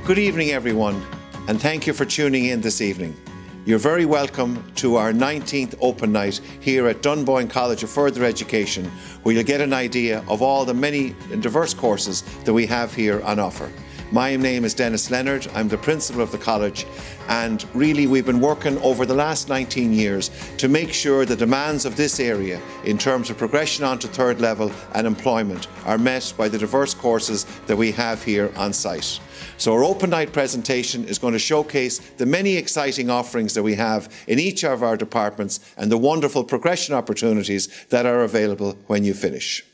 Good evening, everyone, and thank you for tuning in this evening. You're very welcome to our 19th Open Night here at Dunboyne College of Further Education, where you'll get an idea of all the many and diverse courses that we have here on offer. My name is Dennis Leonard. I'm the principal of the college, and really we've been working over the last 19 years to make sure the demands of this area in terms of progression onto third level and employment are met by the diverse courses that we have here on site. So our Open Night presentation is going to showcase the many exciting offerings that we have in each of our departments and the wonderful progression opportunities that are available when you finish.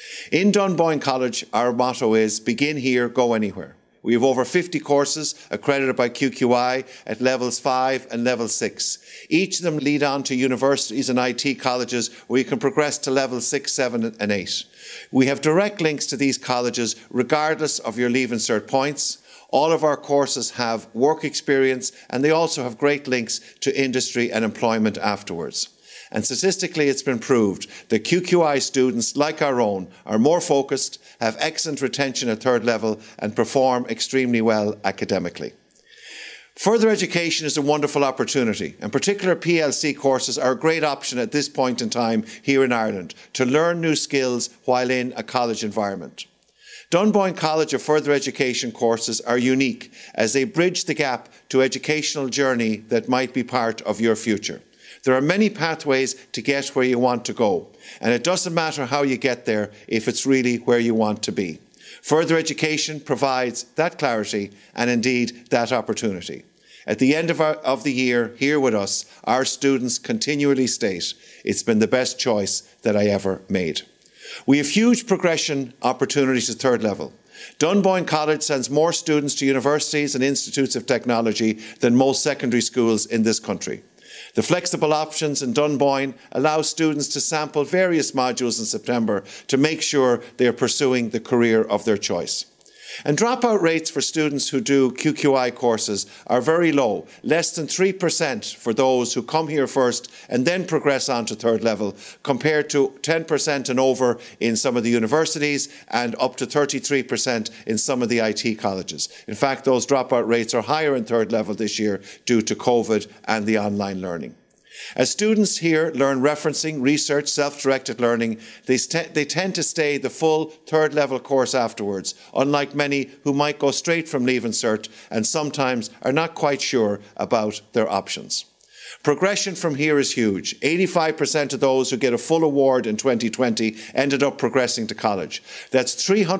In Dunboyne College, our motto is begin here, go anywhere. We have over 50 courses accredited by QQI at levels 5 and level 6. Each of them lead on to universities and IT colleges where you can progress to level 6, 7 and 8. We have direct links to these colleges regardless of your Leave Cert points. All of our courses have work experience, and they also have great links to industry and employment afterwards. And statistically, it's been proved that QQI students, like our own, are more focused, have excellent retention at third level, and perform extremely well academically. Further education is a wonderful opportunity, and particular PLC courses are a great option at this point in time here in Ireland to learn new skills while in a college environment. Dunboyne College of Further Education courses are unique as they bridge the gap to educational journey that might be part of your future. There are many pathways to get where you want to go, and it doesn't matter how you get there if it's really where you want to be. Further education provides that clarity and indeed that opportunity. At the end of the year here with us, our students continually state, "It's been the best choice that I ever made." We have huge progression opportunities at third level. Dunboyne College sends more students to universities and institutes of technology than most secondary schools in this country. The flexible options in Dunboyne allow students to sample various modules in September to make sure they are pursuing the career of their choice. And dropout rates for students who do QQI courses are very low, less than 3% for those who come here first and then progress on to third level, compared to 10% and over in some of the universities and up to 33% in some of the IT colleges. In fact, those dropout rates are higher in third level this year due to COVID and the online learning. As students here learn referencing, research, self-directed learning, they tend to stay the full third level course afterwards, unlike many who might go straight from Leave Cert and sometimes are not quite sure about their options. Progression from here is huge. 85% of those who get a full award in 2020 ended up progressing to college. That's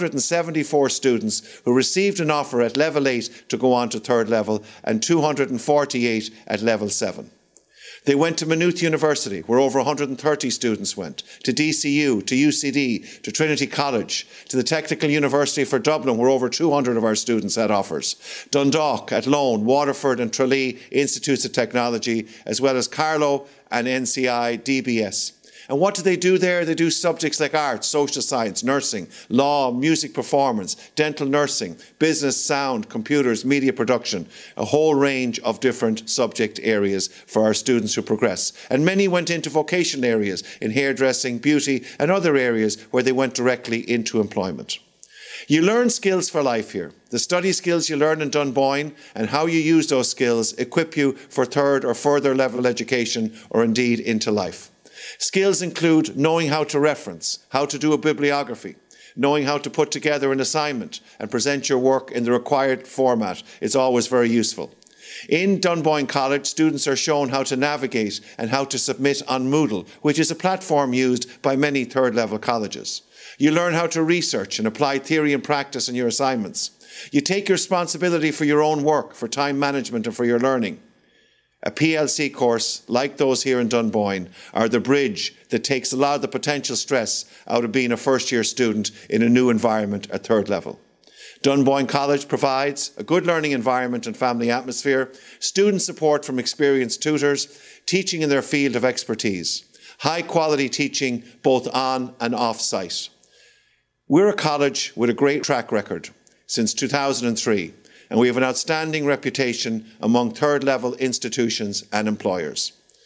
374 students who received an offer at level 8 to go on to third level and 248 at level 7. They went to Maynooth University, where over 130 students went, to DCU, to UCD, to Trinity College, to the Technical University for Dublin, where over 200 of our students had offers, Dundalk, Athlone, Waterford and Tralee Institutes of Technology, as well as Carlow and NCI DBS. And what do they do there? They do subjects like arts, social science, nursing, law, music performance, dental nursing, business, sound, computers, media production, a whole range of different subject areas for our students who progress. And many went into vocational areas in hairdressing, beauty and other areas where they went directly into employment. You learn skills for life here. The study skills you learn in Dunboyne and how you use those skills equip you for third or further level education or indeed into life. Skills include knowing how to reference, how to do a bibliography, knowing how to put together an assignment and present your work in the required format is always very useful. In Dunboyne College, students are shown how to navigate and how to submit on Moodle, which is a platform used by many third-level colleges. You learn how to research and apply theory and practice in your assignments. You take responsibility for your own work, for time management and for your learning. A PLC course, like those here in Dunboyne, are the bridge that takes a lot of the potential stress out of being a first-year student in a new environment at third level. Dunboyne College provides a good learning environment and family atmosphere, student support from experienced tutors, teaching in their field of expertise, high-quality teaching both on and off-site. We're a college with a great track record since 2003. And we have an outstanding reputation among third-level institutions and employers.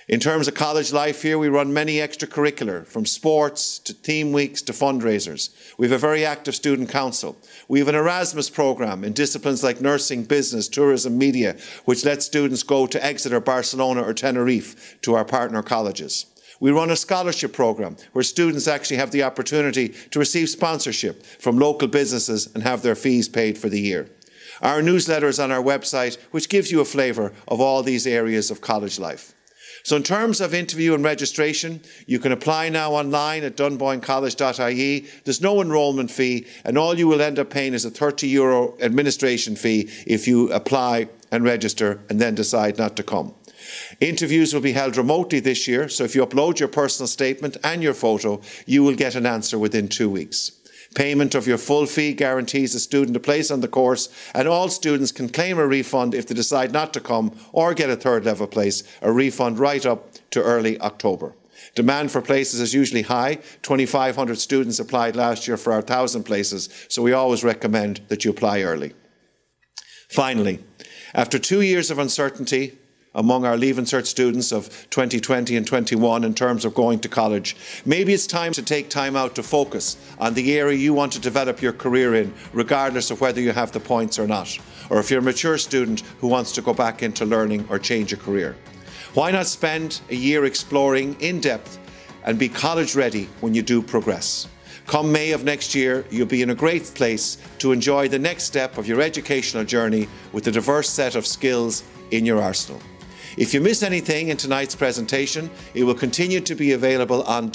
In terms of college life here, we run many extracurricular, from sports to theme weeks to fundraisers. We have a very active student council. We have an Erasmus programme in disciplines like nursing, business, tourism, media, which lets students go to Exeter, Barcelona or Tenerife to our partner colleges. We run a scholarship programme where students actually have the opportunity to receive sponsorship from local businesses and have their fees paid for the year. Our newsletter is on our website, which gives you a flavour of all these areas of college life. So in terms of interview and registration, you can apply now online at dunboynecollege.ie. There's no enrolment fee, and all you will end up paying is a €30 administration fee if you apply and register and then decide not to come. Interviews will be held remotely this year, so if you upload your personal statement and your photo, you will get an answer within 2 weeks. Payment of your full fee guarantees a student a place on the course, and all students can claim a refund if they decide not to come or get a third level place, a refund right up to early October. Demand for places is usually high. 2,500 students applied last year for our 1,000 places, so we always recommend that you apply early. Finally, after 2 years of uncertainty among our Leaving Cert students of 2020 and 21 in terms of going to college, maybe it's time to take time out to focus on the area you want to develop your career in, regardless of whether you have the points or not, or if you're a mature student who wants to go back into learning or change a career. Why not spend a year exploring in depth and be college ready when you do progress? Come May of next year, you'll be in a great place to enjoy the next step of your educational journey with a diverse set of skills in your arsenal. If you miss anything in tonight's presentation, it will continue to be available on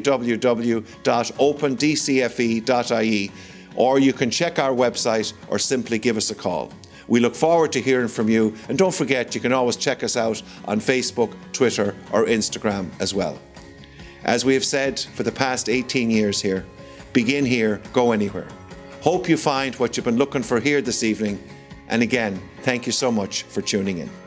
www.opendcfe.ie, or you can check our website or simply give us a call. We look forward to hearing from you, and don't forget you can always check us out on Facebook, Twitter or Instagram as well. As we have said for the past 18 years here, begin here, go anywhere. Hope you find what you've been looking for here this evening, and again, thank you so much for tuning in.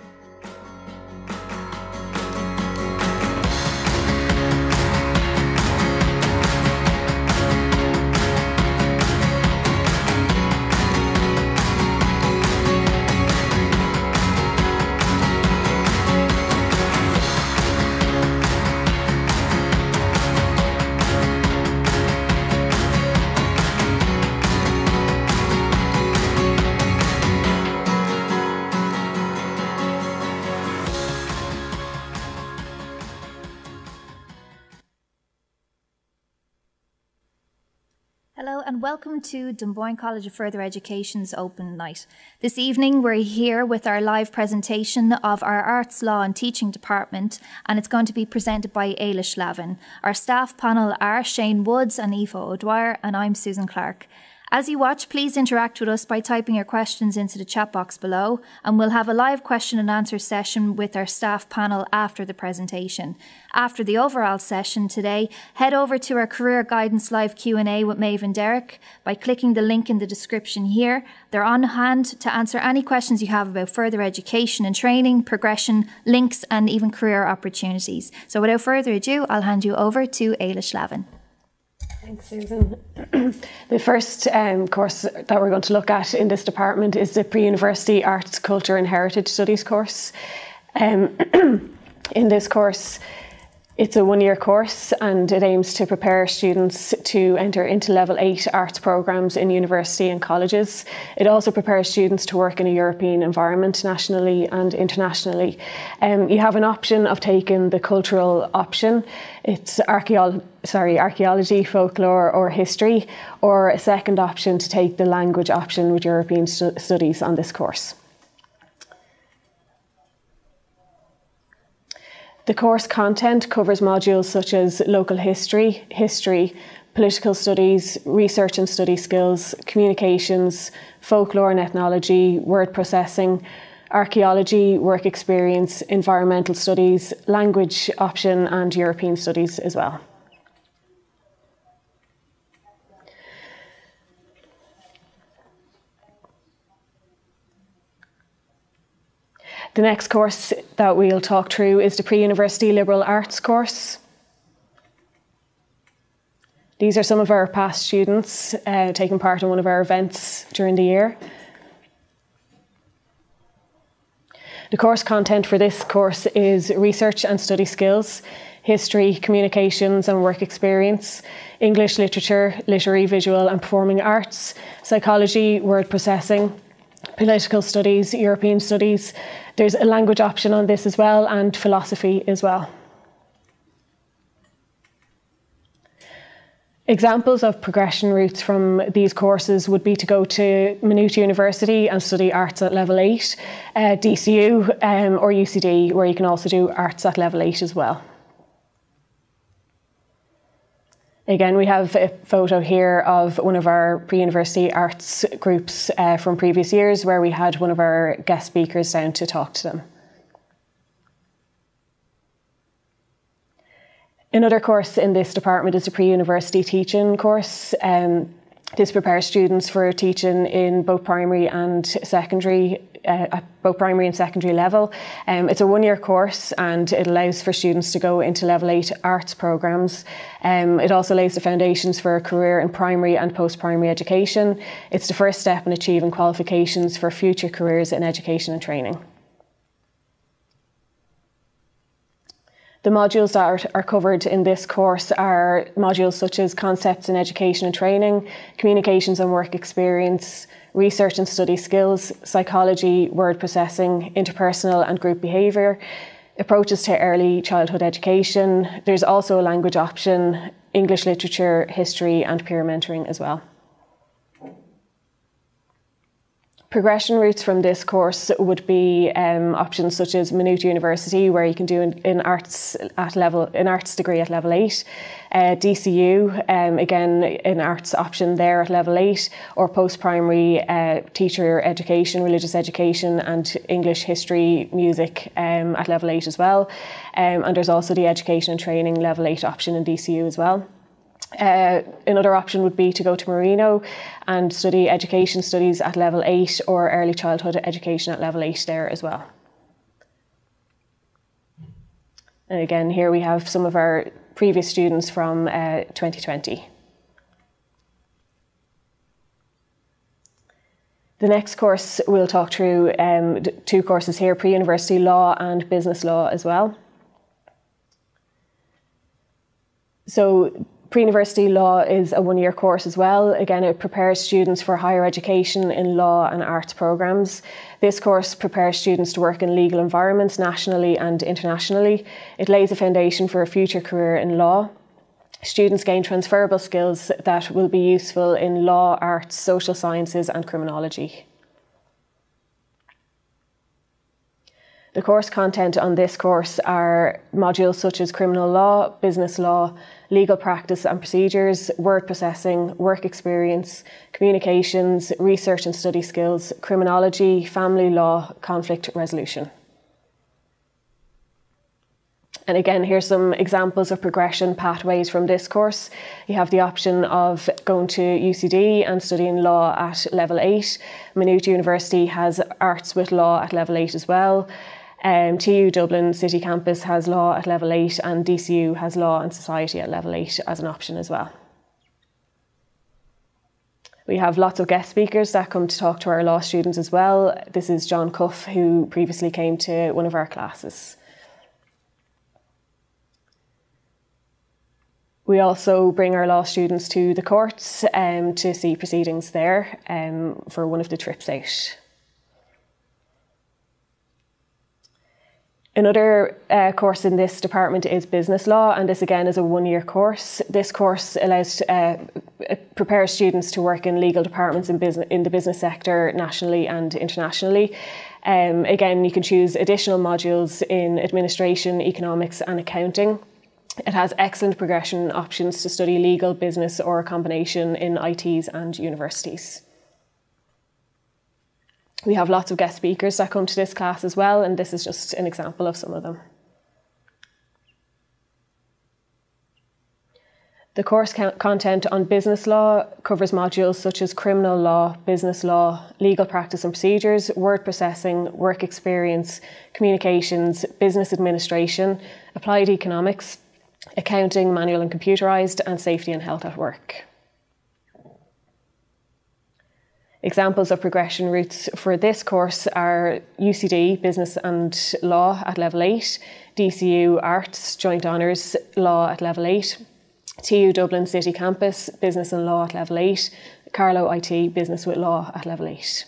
Hello and welcome to Dunboyne College of Further Education's Open Night. This evening we're here with our live presentation of our Arts, Law and Teaching Department, and it's going to be presented by Ailish Lavin. Our staff panel are Shane Woods and Aoife O'Dwyer, and I'm Susan Clark. As you watch, please interact with us by typing your questions into the chat box below, and we'll have a live question and answer session with our staff panel after the presentation. After the overall session today, head over to our Career Guidance Live Q&A with Meabh and Derek by clicking the link in the description here. They're on hand to answer any questions you have about further education and training, progression, links and even career opportunities. So without further ado, I'll hand you over to Ailish Lavin. Thanks, Susan. The first course that we're going to look at in this department is the Pre-University Arts, Culture and Heritage Studies course. In this course, it's a one-year course and it aims to prepare students to enter into Level 8 arts programmes in university and colleges. It also prepares students to work in a European environment nationally and internationally. You have an option of taking the cultural option. It's archaeology, folklore or history, or a second option to take the language option with European studies on this course. The course content covers modules such as local history, political studies, research and study skills, communications, folklore and ethnology, word processing, archaeology, work experience, environmental studies, language option and European studies as well. The next course that we'll talk through is the Pre-University Liberal Arts course. These are some of our past students taking part in one of our events during the year. The course content for this course is research and study skills, history, communications and work experience, English literature, literary, visual and performing arts, psychology, word processing, political studies, European studies. There's a language option on this as well, and philosophy as well. Examples of progression routes from these courses would be to go to Maynooth University and study arts at level 8, DCU or UCD, where you can also do arts at level 8 as well. Again, we have a photo here of one of our pre-university arts groups from previous years, where we had one of our guest speakers down to talk to them. Another course in this department is a pre-university teaching course. This prepares students for teaching in both primary and secondary, at both primary and secondary level. It's a one-year course, and it allows for students to go into level 8 arts programmes. It also lays the foundations for a career in primary and post-primary education. It's the first step in achieving qualifications for future careers in education and training. The modules that are covered in this course are modules such as concepts in education and training, communications and work experience, research and study skills, psychology, word processing, interpersonal and group behaviour, approaches to early childhood education. There's also a language option, English literature, history and peer mentoring as well. Progression routes from this course would be options such as Maynooth University, where you can do in arts degree at level 8, DCU, again an arts option there at level 8, or post-primary teacher education, religious education and English, history, music at level 8 as well. And there's also the education and training level 8 option in DCU as well. Another option would be to go to Marino and study education studies at level 8 or early childhood education at level 8 there as well. And again, here we have some of our previous students from 2020. The next course we'll talk through two courses here, pre-university law and business law as well. So pre-university law is a one-year course as well. Again, it prepares students for higher education in law and arts programmes. This course prepares students to work in legal environments nationally and internationally. It lays a foundation for a future career in law. Students gain transferable skills that will be useful in law, arts, social sciences and criminology. The course content on this course are modules such as criminal law, business law, legal practice and procedures, word processing, work experience, communications, research and study skills, criminology, family law, conflict resolution. And again, here's some examples of progression pathways from this course. You have the option of going to UCD and studying law at level 8. Maynooth University has arts with law at level 8 as well. TU Dublin City Campus has law at level 8 and DCU has law and society at level 8 as an option as well. We have lots of guest speakers that come to talk to our law students as well. This is John Cuff, who previously came to one of our classes. We also bring our law students to the courts to see proceedings there for one of the trips out. Another course in this department is business law, and this again is a one-year course. This course prepares students to work in legal departments in the business sector nationally and internationally. Again, you can choose additional modules in administration, economics and accounting. It has excellent progression options to study legal, business or a combination in ITs and universities. We have lots of guest speakers that come to this class as well, and this is just an example of some of them. The course content on business law covers modules such as criminal law, business law, legal practice and procedures, word processing, work experience, communications, business administration, applied economics, accounting, manual and computerised, and safety and health at work. Examples of progression routes for this course are UCD, Business and Law at Level 8, DCU Arts, Joint Honours, Law at Level 8, TU Dublin City Campus, Business and Law at Level 8, Carlow IT, Business with Law at Level 8.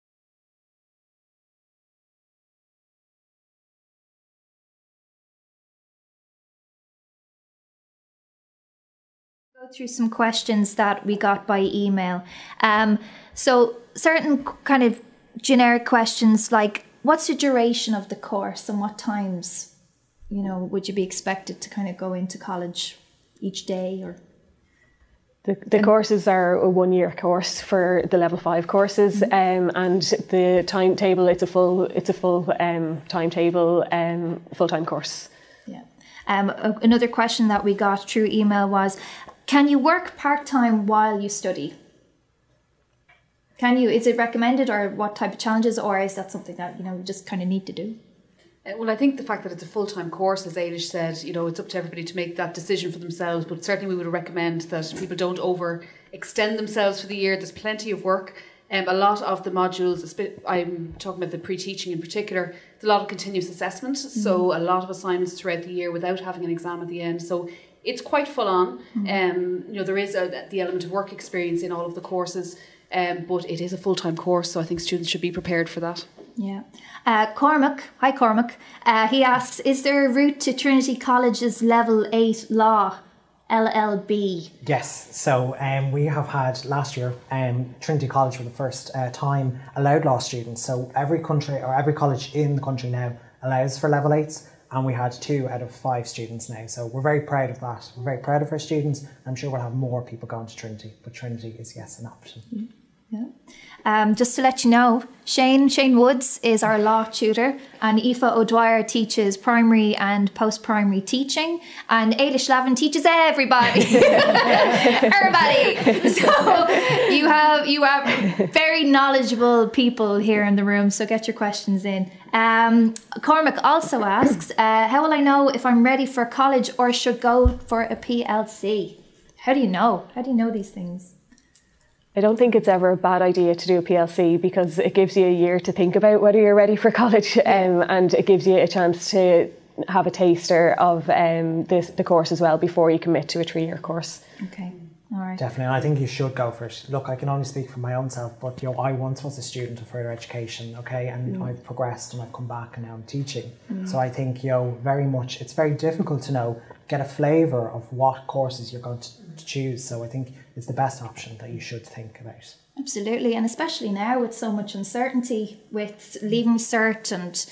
Go through some questions that we got by email. So certain kind of generic questions like, what's the duration of the course and what times, would you be expected to kind of go into college each day? Or the courses are a 1-year course for the level 5 courses, and the timetable, it's a full timetable, full-time course. Yeah. Another question that we got through email was, can you work part-time while you study? Is it recommended, or what type of challenges, or is that something that, you just kind of need to do? Well, I think the fact that it's a full-time course, as Ailish said, it's up to everybody to make that decision for themselves, but certainly we would recommend that people don't overextend themselves for the year. There's plenty of work. A lot of the modules, I'm talking about the pre-teaching in particular, there's a lot of continuous assessment, so a lot of assignments throughout the year without having an exam at the end. So it's quite full on. There is the element of work experience in all of the courses, but it is a full-time course, so I think students should be prepared for that. Yeah. Cormac, hi Cormac, he asks, is there a route to Trinity College's Level 8 Law, LLB? Yes, so we have had last year, Trinity College for the first time allowed law students, so every college in the country now allows for Level 8s, and we had 2 out of 5 students now, so we're very proud of that. We're very proud of our students. I'm sure we'll have more people going to Trinity, but Trinity is, yes, an option. Yeah. Just to let you know, Shane Woods is our law tutor, and Aoife O'Dwyer teaches primary and post-primary teaching, and Ailish Lavin teaches everybody. Everybody. So you have very knowledgeable people here in the room, so get your questions in. Cormac also asks, how will I know if I'm ready for college or should go for a PLC? How do you know? How do you know these things? I don't think it's ever a bad idea to do a PLC because it gives you a year to think about whether you're ready for college, and it gives you a chance to have a taster of the course as well before you commit to a 3-year course. Okay, all right. Definitely, and I think you should go for it. Look, I can only speak for my own self, but I once was a student of further education, okay, and I've progressed and I've come back and now I'm teaching. So I think very much, it's very difficult to get a flavour of what courses you're going to choose. So I think it's the best option that you should think about. Absolutely, and especially now with so much uncertainty with leaving cert and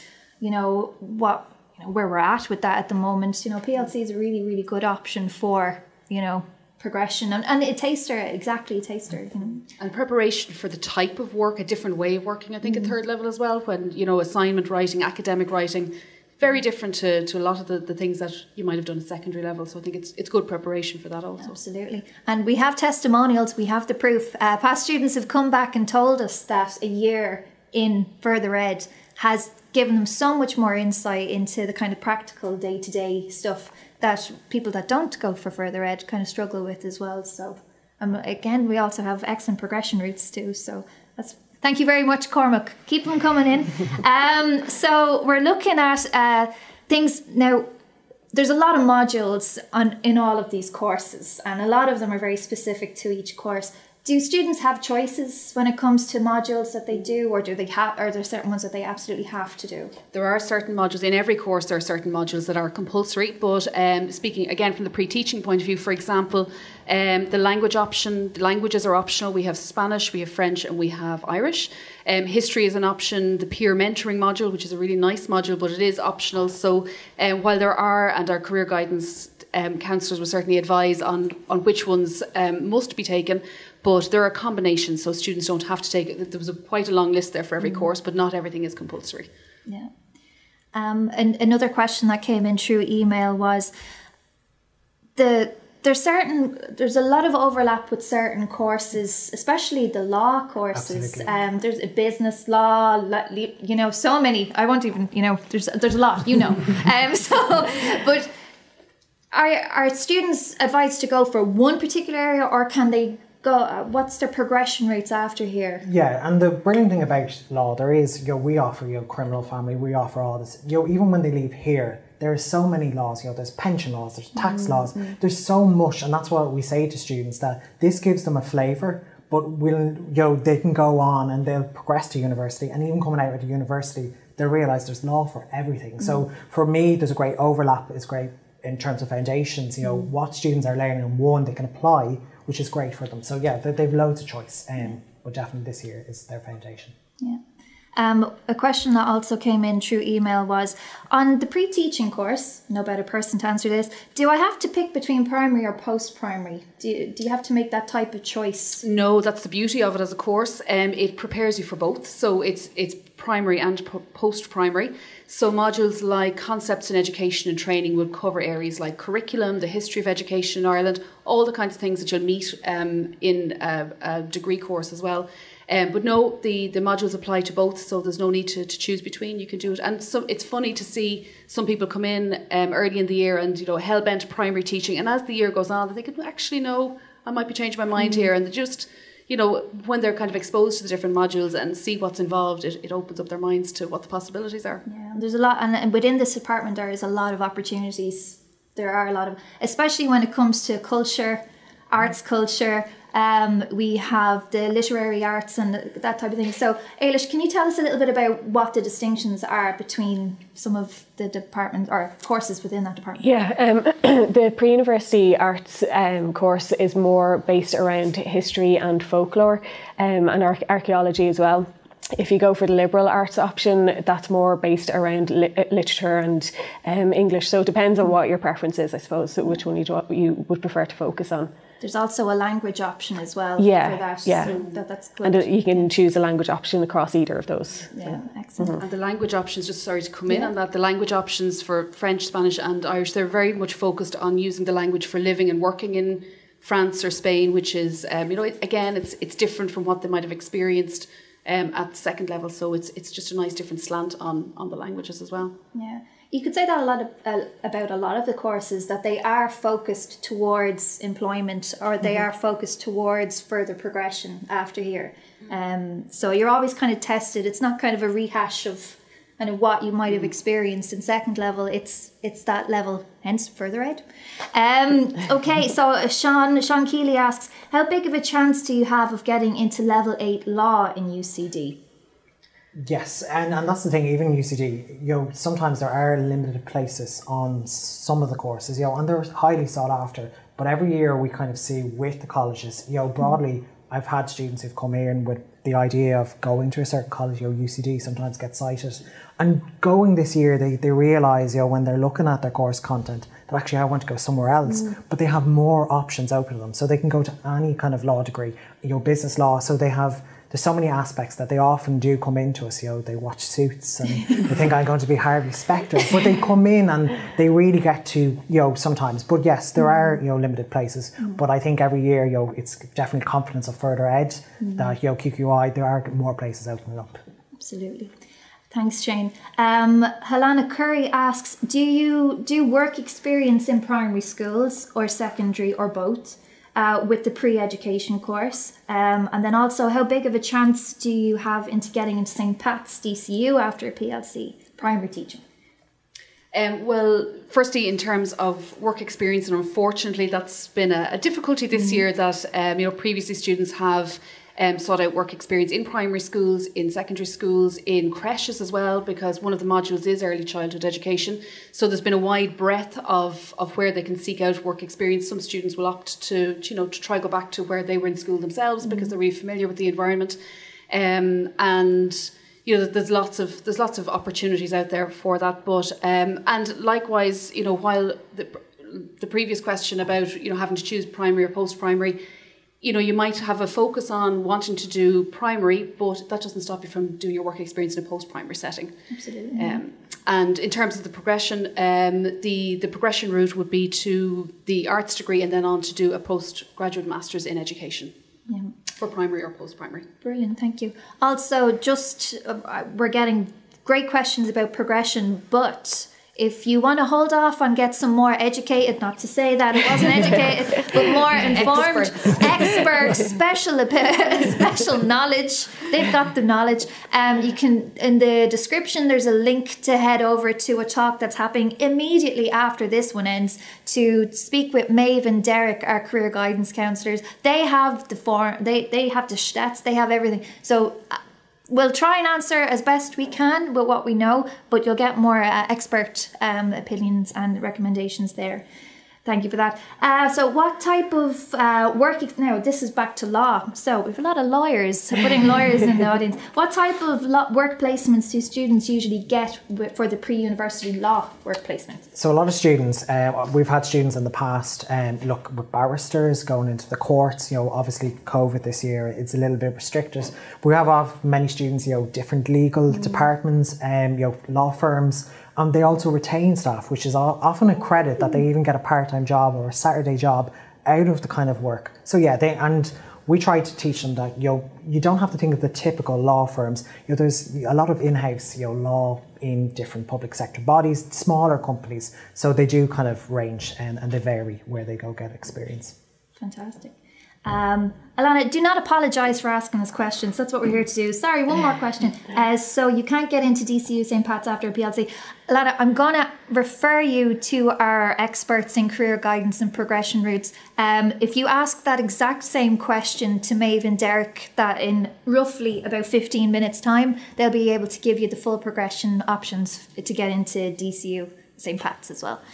where we're at with that at the moment. PLC is a really, really good option for progression and a taster, exactly a taster. And preparation for the type of work, a different way of working. I think at third level as well, when assignment writing, academic writing. Very different to a lot of the things that you might have done at secondary level. So I think it's good preparation for that also. Absolutely. And we have testimonials, we have the proof. Past students have come back and told us that a year in further ed has given them so much more insight into the kind of practical day-to-day stuff that people that don't go for further ed kind of struggle with as well. So again, we also have excellent progression routes too. So thank you very much, Cormac. Keep them coming in. So we're looking at things now. There's a lot of modules in all of these courses, and a lot of them are very specific to each course. Do students have choices when it comes to modules that they do, or are there certain ones that they absolutely have to do? There are certain modules in every course. There are certain modules that are compulsory. But speaking again from the pre-teaching point of view, for example, the languages are optional. We have Spanish, we have French, and we have Irish. History is an option. The peer mentoring module, which is a really nice module, but it is optional. So while there are, and our career guidance counsellors will certainly advise on which ones must be taken. But there are combinations, so students don't have to take it. There was quite a long list there for every course, but not everything is compulsory. Yeah. And another question that came in through email was there's a lot of overlap with certain courses, especially the law courses. There's a business law, so many. I won't even, there's a lot, but are students advised to go for one particular area, or can they go? What's their progression rates after here? Yeah, and the brilliant thing about law, there is, we offer, criminal, family, we offer all this. Even when they leave here, there are so many laws, there's pension laws, there's tax laws, there's so much, and that's what we say to students, that this gives them a flavour, but they can go on and they'll progress to university, and even coming out of the university, they'll realise there's law for everything. So for me, there's a great overlap, it's great in terms of foundations, what students are learning in one, they can apply, which is great for them. So yeah, they've loads of choice, but definitely this year is their foundation. Yeah. A question that also came in through email was, on the pre-teaching course, no better person to answer this, do I have to pick between primary or post-primary? Do you have to make that type of choice? No, that's the beauty of it as a course. It prepares you for both. So it's primary and post-primary. So modules like concepts in education and training would cover areas like curriculum, the history of education in Ireland, all the kinds of things that you'll meet in a degree course as well. But no, the modules apply to both, so there's no need to choose between. You can do it. And so it's funny to see some people come in early in the year and, hell-bent primary teaching. And as the year goes on, they think, well, actually, no, I might be changing my mind here. And they just, when they're kind of exposed to the different modules and see what's involved, it opens up their minds to what the possibilities are. Yeah, there's a lot. And within this department, there is a lot of opportunities. There are a lot of, especially when it comes to culture, arts culture. We have the literary arts and that type of thing. So, Ailish, can you tell us a little bit about what the distinctions are between some of the department or courses within that department? Yeah, the pre-university arts course is more based around history and folklore and archaeology as well. If you go for the liberal arts option, that's more based around literature and English. So it depends on what your preference is, I suppose, which one you would prefer to focus on. There's also a language option as well for that. Yeah, so that's good. And you can choose a language option across either of those. Yeah, excellent. And the language options, just sorry to come in on that, the language options for French, Spanish and Irish, they're very much focused on using the language for living and working in France or Spain, which is, again, it's different from what they might have experienced at the second level. So it's just a nice different slant on the languages as well. Yeah. You could say that about a lot of the courses, that they are focused towards employment or they are focused towards further progression after here. So you're always kind of tested. It's not kind of a rehash of kind of what you might have experienced in second level. It's that level, hence further out. Okay, so Sean Keeley asks, how big of a chance do you have of getting into level 8 law in UCD? Yes, and that's the thing, even UCD, sometimes there are limited places on some of the courses, and they're highly sought after. But every year we kind of see with the colleges, broadly, I've had students who've come in with the idea of going to a certain college, UCD sometimes gets cited. And going this year, they realise, when they're looking at their course content, that actually I want to go somewhere else. But they have more options open to them. So they can go to any kind of law degree, business law. So there's so many aspects that they often do come into us, they watch Suits and they think I'm going to be Harvey Specter, but they come in and they really get to, sometimes. But yes, there are, limited places, but I think every year, it's definitely confidence of further ed that, QQI, there are more places opening up. Absolutely. Thanks, Shane. Helena Curry asks, do you do work experience in primary schools or secondary or both? With the pre-education course, and then also how big of a chance do you have into getting into St. Pat's DCU after a PLC, primary teaching? Well, firstly, in terms of work experience, and unfortunately that's been a difficulty this year, that previously students have sought out work experience in primary schools, in secondary schools, in creches as well, because one of the modules is early childhood education. So there's been a wide breadth of where they can seek out work experience. Some students will opt to try go back to where they were in school themselves because they're really familiar with the environment. And there's lots of opportunities out there for that. But and likewise, while the previous question about having to choose primary or post-primary, you might have a focus on wanting to do primary, but that doesn't stop you from doing your work experience in a post-primary setting. Absolutely. And in terms of the progression, the progression route would be to the arts degree and then on to do a postgraduate master's in education for primary or post-primary. Brilliant, thank you. Also, we're getting great questions about progression, but if you want to hold off on get some more educated, not to say that it wasn't educated, but more informed, expert, special knowledge, they've got the knowledge. You can, in the description, there's a link to head over to a talk that's happening immediately after this one ends to speak with Meabh and Derek, our career guidance counsellors. They have the form, they have the stats, they have everything. So we'll try and answer as best we can with what we know, but you'll get more expert opinions and recommendations there. Thank you for that. So what type of work, now this is back to law, so we have a lot of lawyers, putting lawyers in the audience. What type of work placements do students usually get for the pre-university law work placements? So a lot of students, we've had students in the past, look, with barristers going into the courts, obviously COVID this year, it's a little bit restricted. We have many students, different legal departments, law firms. They also retain staff, which is often a credit that they even get a part-time job or a Saturday job out of the kind of work. So yeah, and we try to teach them that you don't have to think of the typical law firms. There's a lot of in-house law in different public sector bodies, smaller companies. So they do kind of range and they vary where they go get experience. Fantastic. Alana, do not apologise for asking us questions. That's what we're here to do. Sorry, one more question. So you can't get into DCU St. Pat's after a PLC. Alana, I'm going to refer you to our experts in career guidance and progression routes. If you ask that exact same question to Meabh and Derek, that in roughly about 15 minutes time, they'll be able to give you the full progression options to get into DCU St. Pat's as well.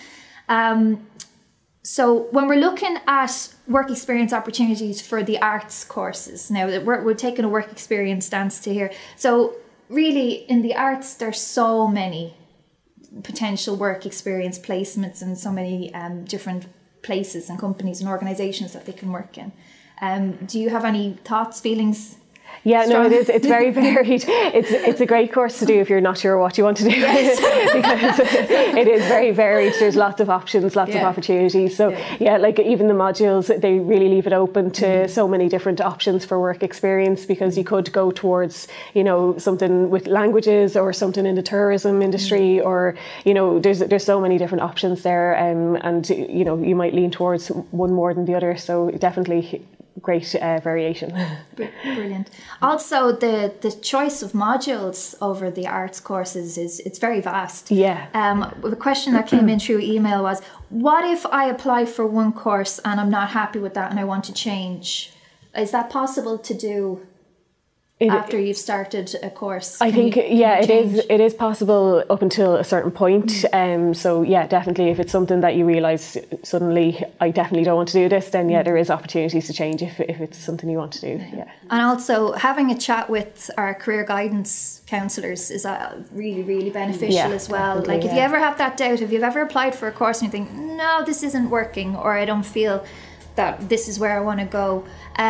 So when we're looking at work experience opportunities for the arts courses, now we're taking a work experience stance to here. So really in the arts, there's so many potential work experience placements and so many different places and companies and organisations that they can work in. Do you have any thoughts, feelings? Yeah, no, it is. It's very varied. It's a great course to do if you're not sure what you want to do. Yes. Because it is very varied. There's lots of options, lots of opportunities. So yeah, like even the modules, they really leave it open to so many different options for work experience, because you could go towards, something with languages or something in the tourism industry, or, there's so many different options there, and you might lean towards one more than the other. So definitely great variation. Brilliant. Also, the choice of modules over the arts courses it's very vast. Yeah. The question that came in through email was, what if I apply for one course and I'm not happy with that and I want to change? Is that possible to do after you've started a course? I think it is possible up until a certain point. So yeah, definitely if it's something that you realise suddenly I definitely don't want to do this, then there is opportunities to change if it's something you want to do. Yeah. And also having a chat with our career guidance counsellors is really, really beneficial as well. Like if you ever have that doubt, if you've ever applied for a course and you think, no, this isn't working, or I don't feel that this is where I want to go,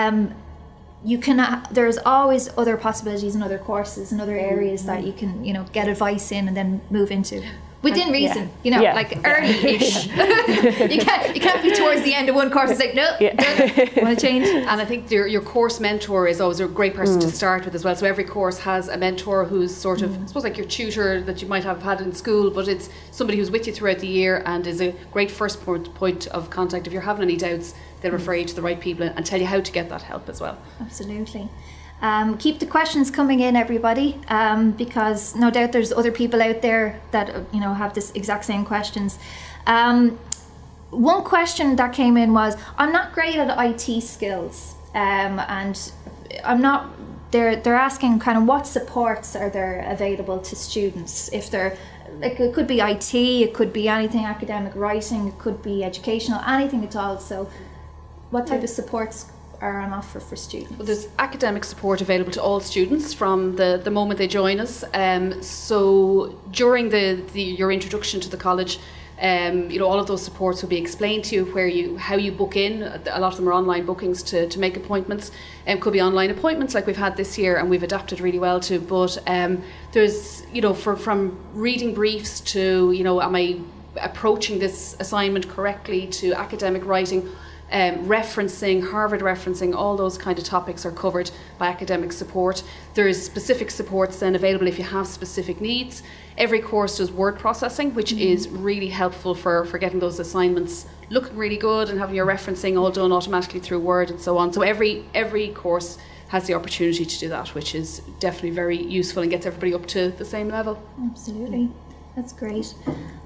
there's always other possibilities in other courses and other areas that you can, get advice in and then move into. Within reason, like early-ish. you can't be towards the end of one course and say, no, want to change. And I think your course mentor is always a great person to start with as well. So every course has a mentor who's sort of, I suppose, like your tutor that you might have had in school, but it's somebody who's with you throughout the year and is a great first point of contact. If you're having any doubts, they'll refer you to the right people and tell you how to get that help as well. Absolutely. Keep the questions coming in, everybody, because no doubt there's other people out there that have this exact same questions. One question that came in was, I'm not great at IT skills, and I'm not. They're asking kind of what supports are there available to students if they're. Like it could be IT, it could be anything academic, writing, it could be educational, anything at all. So what type of supports are on offer for students? Well, there's academic support available to all students from the moment they join us. So during your introduction to the college, all of those supports will be explained to you how you book in. A lot of them are online bookings to make appointments. Could be online appointments like we've had this year and we've adapted really well to. But there's from reading briefs to am I approaching this assignment correctly, to academic writing. referencing, Harvard referencing, all those kind of topics are covered by academic support. There's specific supports then available if you have specific needs. Every course does word processing, which is really helpful for getting those assignments looking really good and having your referencing all done automatically through Word and so on. So every course has the opportunity to do that, which is definitely very useful and gets everybody up to the same level. Absolutely. That's great.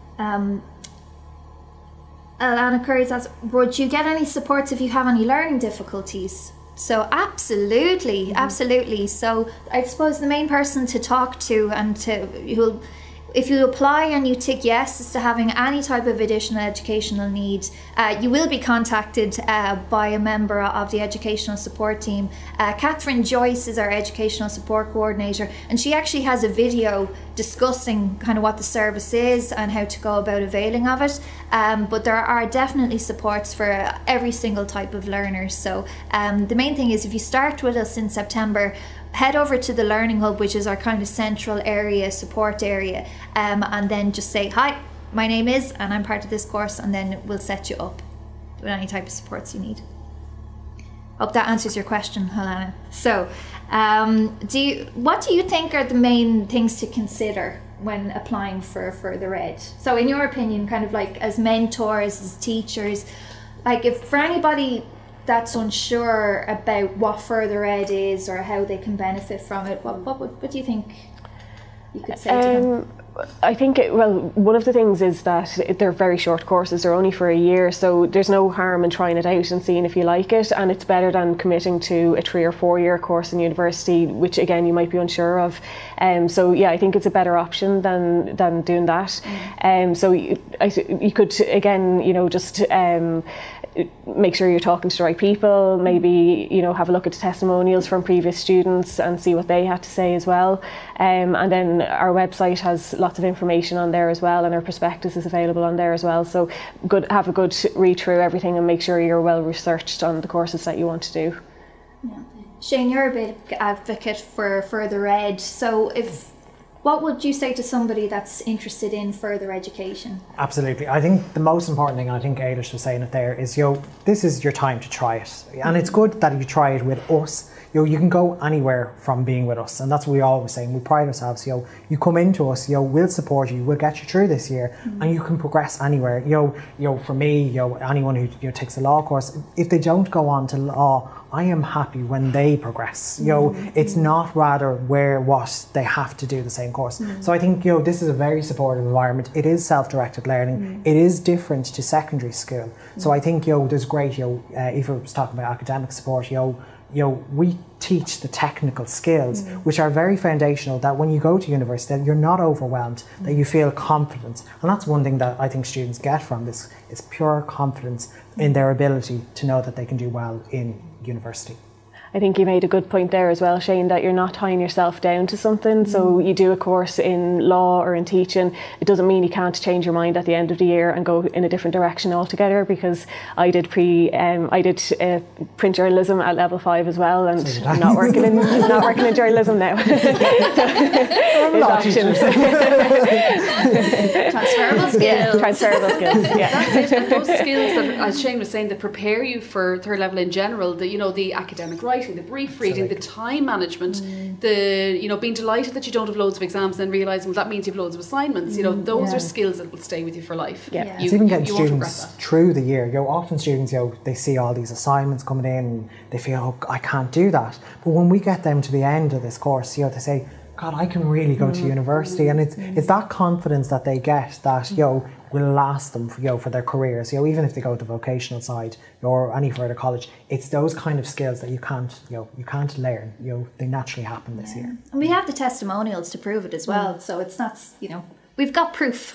Alana Curry's asked, would you get any supports if you have any learning difficulties? So absolutely, absolutely. So I suppose the main person to talk to and who'll, if you apply and you tick yes as to having any type of additional educational need, you will be contacted by a member of the educational support team. Catherine Joyce is our educational support coordinator, and she actually has a video discussing kind of what the service is and how to go about availing of it. But there are definitely supports for every single type of learner. So the main thing is, if you start with us in September, head over to the Learning Hub, which is our kind of central area, support area, and then just say, hi, my name is, and I'm part of this course, and then we'll set you up with any type of supports you need. Hope that answers your question, Helena. So, what do you think are the main things to consider when applying for further ed? So in your opinion, kind of like as mentors, as teachers, like if for anybody that's unsure about what further ed is or how they can benefit from it, what do you think you could say to them? I think, one of the things is that they're very short courses, they're only for a year, so there's no harm in trying it out and seeing if you like it, and it's better than committing to a 3 or 4 year course in university, which again you might be unsure of. So yeah, I think it's a better option than doing that. So you could, again, you know, just make sure you're talking to the right people, maybe, you know, have a look at the testimonials from previous students and see what they had to say as well. And then our website has lots of information on there as well, and our prospectus is available on there as well. So have a good read through everything and make sure you're well researched on the courses that you want to do. Yeah. Shane, you're a big advocate for further ed. So what would you say to somebody that's interested in further education? Absolutely. I think the most important thing, and I think Ailish was saying it there, is, this is your time to try it. And it's good that you try it with us. You can go anywhere from being with us, and that's what we always say. We pride ourselves. You come into us. We'll support you. We'll get you through this year, and you can progress anywhere. For me, anyone who takes a law course, if they don't go on to law, I am happy when they progress. It's not rather what they have to do the same course. So I think this is a very supportive environment. It is self-directed learning. It is different to secondary school. So I think there's great. Eva was talking about academic support. We teach the technical skills, which are very foundational, that when you go to university, that you're not overwhelmed, that you feel confident. And that's one thing that I think students get from this, is pure confidence in their ability to know that they can do well in university. I think you made a good point there as well, Shane, that you're not tying yourself down to something. So you do a course in law or in teaching, it doesn't mean you can't change your mind at the end of the year and go in a different direction altogether, because I did print journalism at level 5 as well, and I'm not working in journalism now. Transferable skills. Transferable skills, yeah. That's it. And those skills that, as Shane was saying, that prepare you for third level in general, the academic writing, the brief reading, the time management, being delighted that you don't have loads of exams and then realising that means you have loads of assignments. Those are skills that will stay with you for life. Yeah. It's even getting students through the year. Often students, they see all these assignments coming in and they feel, I can't do that. But when we get them to the end of this course, they say, God, I can really go to university. And it's that confidence that they get that, will last them for their careers. Even if they go to the vocational side or any further college, it's those kind of skills that you can't learn. They naturally happen this year. And we have the testimonials to prove it as well. So it's not, we've got proof.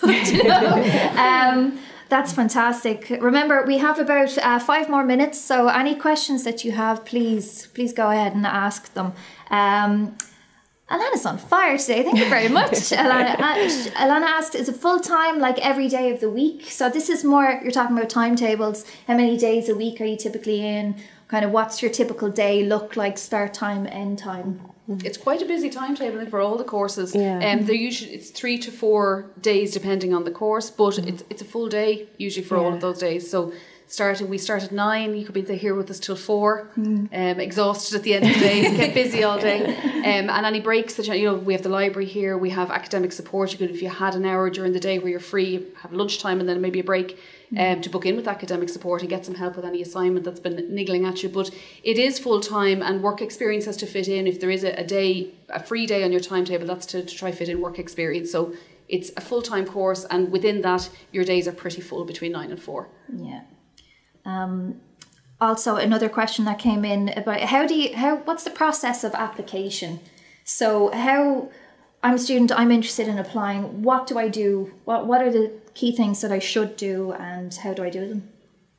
That's fantastic. Remember, we have about 5 more minutes. So any questions that you have, please go ahead and ask them. Alana's on fire today. Thank you very much. Alana asked, is it full-time, like every day of the week? So this is more, you're talking about timetables. How many days a week are you typically in? Kind of what's your typical day look like, start time, end time? It's quite a busy timetable for all the courses. Yeah. It's 3 to 4 days depending on the course, but it's a full day usually for all of those days. So We start at 9. You could be here with us till 4, exhausted at the end of the day, get busy all day. And any breaks that, we have the library here, we have academic support. You could, if you had an hour during the day where you're free, have lunchtime and then maybe a break, to book in with academic support and get some help with any assignment that's been niggling at you. But it is full time, and work experience has to fit in. If there is a free day on your timetable, that's to try fit in work experience. So it's a full time course, and within that, your days are pretty full between 9 and 4. Yeah. Also, another question that came in about what's the process of application? So I'm a student, I'm interested in applying. What do I do? What are the key things that I should do, and how do I do them?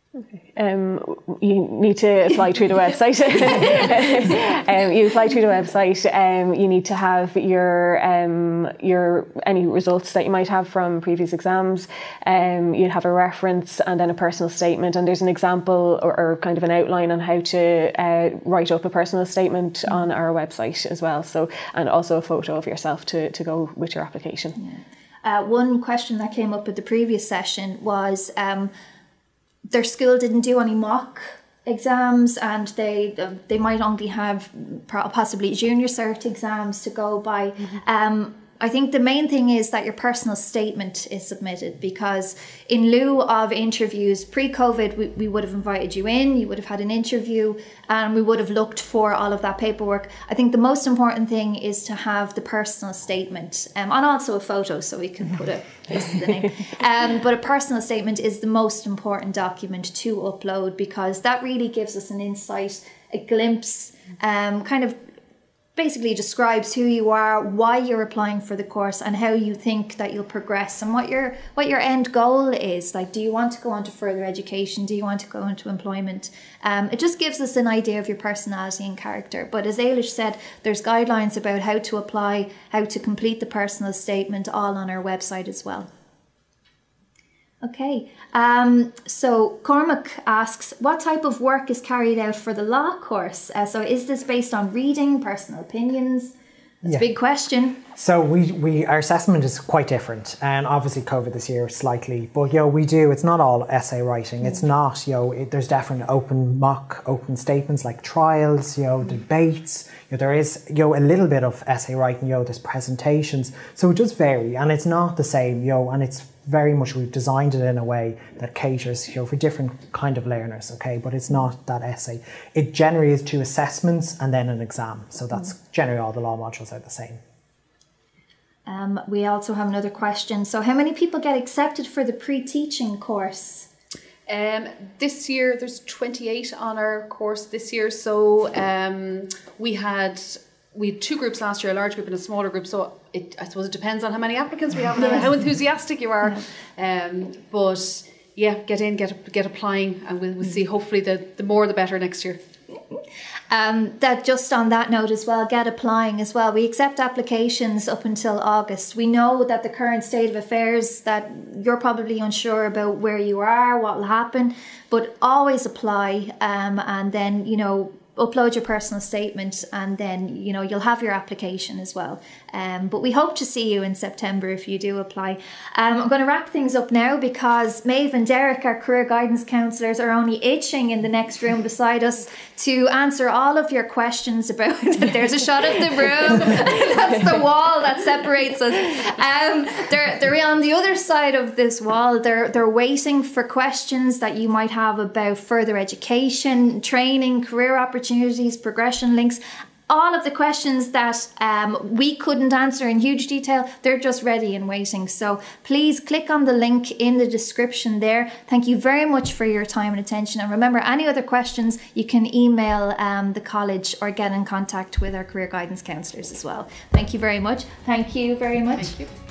You need to apply through the website. You apply through the website. You need to have your any results that you might have from previous exams. You have a reference and then a personal statement. And there's an example or kind of an outline on how to write up a personal statement on our website as well. So, and also a photo of yourself to go with your application. Yeah. One question that came up at the previous session was their school didn't do any mock exams, and they might only have possibly junior cert exams to go by. I think the main thing is that your personal statement is submitted, because in lieu of interviews pre-COVID, we would have invited you in, you would have had an interview, and we would have looked for all of that paperwork. I think the most important thing is to have the personal statement, and also a photo so we can put a face to the name. But a personal statement is the most important document to upload, because that really gives us an insight, a glimpse, kind of basically describes who you are, why you're applying for the course, and how you think that you'll progress, and what your end goal is. Like, do you want to go on to further education? Do you want to go into employment? It just gives us an idea of your personality and character. But as Eilish said, there's guidelines about how to apply, how to complete the personal statement, all on our website as well. Okay, so Cormac asks, what type of work is carried out for the law course? So is this based on reading, personal opinions? That's a big question. So our assessment is quite different, and obviously COVID this year slightly, but it's not all essay writing. It's not, there's definitely open statements like trials, debates. There is, a little bit of essay writing, there's presentations. So it does vary, and it's not the same, and it's very much, we've designed it in a way that caters, for different kind of learners, okay? But it's not that essay. It generally is 2 assessments and then an exam. So that's generally all the law modules are the same. We also have another question. So how many people get accepted for the pre-teaching course? This year there's 28 on our course this year. So we had 2 groups last year, a large group and a smaller group. So I suppose it depends on how many applicants we have and how enthusiastic you are. But yeah, get in, get applying, and we'll see. Hopefully the more the better next year. That just on that note as well, get applying as well. We accept applications up until August. We know that the current state of affairs, that you're probably unsure about where you are, what will happen, but always apply, and then, upload your personal statement, and then, you'll have your application as well. But we hope to see you in September if you do apply. I'm going to wrap things up now, because Meabh and Derek, our career guidance counsellors, are only itching in the next room beside us to answer all of your questions about there's a shot of the room. That's the wall that separates us. They're on the other side of this wall. They're waiting for questions that you might have about further education, training, career opportunities, progression links. All of the questions that we couldn't answer in huge detail, they're just ready and waiting. So please click on the link in the description there. Thank you very much for your time and attention. And remember, any other questions, you can email the college or get in contact with our career guidance counsellors as well. Thank you very much. Thank you very much. Thank you.